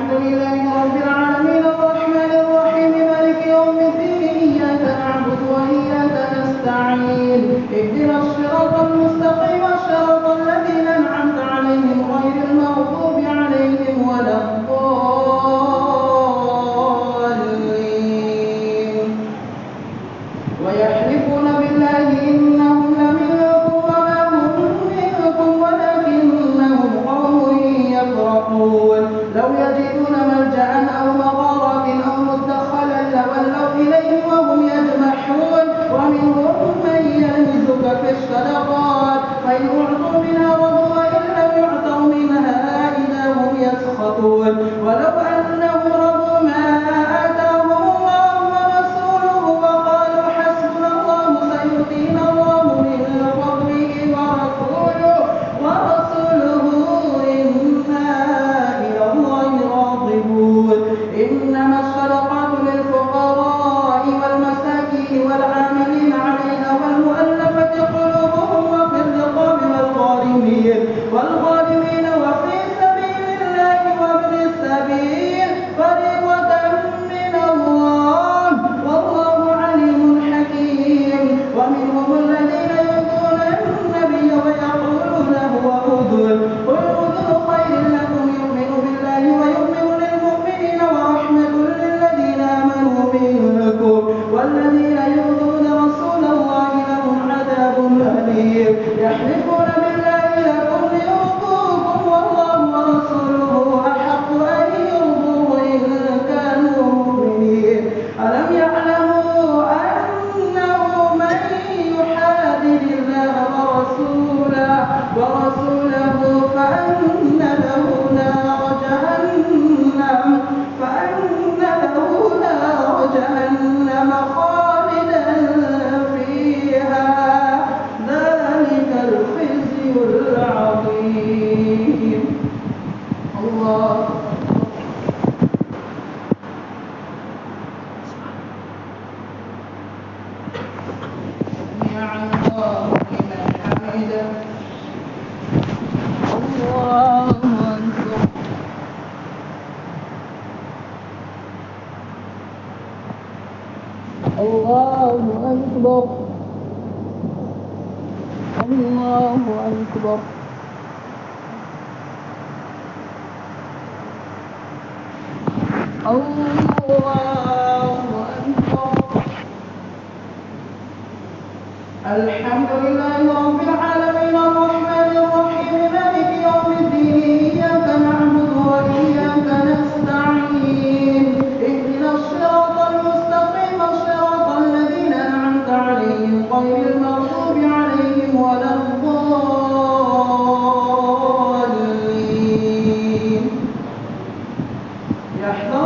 الحمد لله رب العالمين الرحمن الرحيم مالك يوم الدين إياك نعبد وإياك نستعين اهدنا الصراط المستقيم صراط الذين أنعمت عليهم غير المغضوب عليهم ولا الضالين ويحلفون بالله إنهم لمنكم وما هم منكم ولكنهم قوم يفرقون لو يجدون ملجأ أو مغارات أو مدخلا لولوا إليه وهم يجمحون ومنهم من يلمزك في الصدقات فإن أعطوا منها رضوا وإن لم يعطوا منها إذا هم يسخطون ولو أنهم رضوا ما آتاهم الله ورسوله وقالوا حسبنا الله سيؤتينا الله من فضله ورسوله إنا إلى الله راغبون إنما الصدقات للفقراء والمساكين والعاملين عليها والمؤلفة قلوبهم وفي الرقاب والغارمين وفي سبيل الله وابن السبيل فريضة من الله والله عليم حكيم ومنهم الذين يؤذون النبي ويقولون هو أذن قل أذن خير لكم يؤمن بالله ويؤمن للمؤمنين ورحمة للذين آمنوا منكم والذين يؤذون رسول الله لهم عذاب أليم يحلفون بالله لكم ليرضوكم والله ورسوله أحق أن يرضوه إن كانوا مؤمنين ألم يعلموا أنه من يحادد الله ورسوله فأن له نار جهنم خالدا فيها ذلك الخزي العظيم الله سمع الله لمن حمده الله أكبر الله أكبر الله أكبر الله أكبر الحمد لله رب العالمين الرحمن الرحيم مالك يوم الدين إياك نعبد وإياك نستعين اهدنا الصراط المستقيم صراط الذين أنعمت عليهم غير المغضوب عليهم ولا الضالين يحذر